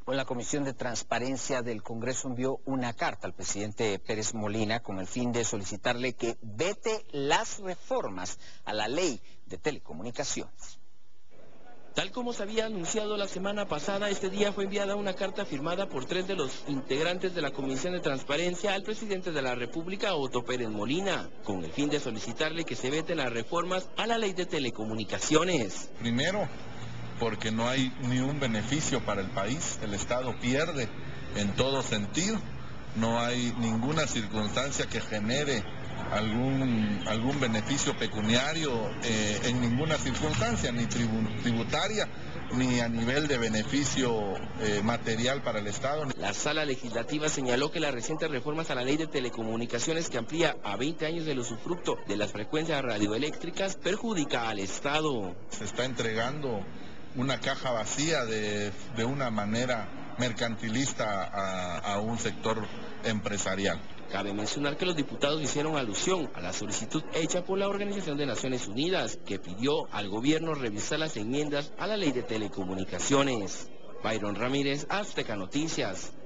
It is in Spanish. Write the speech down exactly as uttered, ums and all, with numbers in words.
Pues la Comisión de Transparencia del Congreso envió una carta al presidente Pérez Molina con el fin de solicitarle que vete las reformas a la ley de telecomunicaciones. Tal como se había anunciado la semana pasada, este día fue enviada una carta firmada por tres de los integrantes de la Comisión de Transparencia al presidente de la República, Otto Pérez Molina, con el fin de solicitarle que se veten las reformas a la ley de telecomunicaciones. Primero, porque no hay ni un beneficio para el país, el Estado pierde en todo sentido, no hay ninguna circunstancia que genere algún, algún beneficio pecuniario eh, en ninguna circunstancia, ni tributaria, ni a nivel de beneficio eh, material para el Estado. La Sala Legislativa señaló que las recientes reformas a la ley de telecomunicaciones, que amplía a veinte años el usufructo de las frecuencias radioeléctricas, perjudica al Estado. Se está entregando una caja vacía de, de una manera mercantilista a, a un sector empresarial. Cabe mencionar que los diputados hicieron alusión a la solicitud hecha por la Organización de Naciones Unidas, que pidió al gobierno revisar las enmiendas a la ley de telecomunicaciones. Byron Ramírez, Azteca Noticias.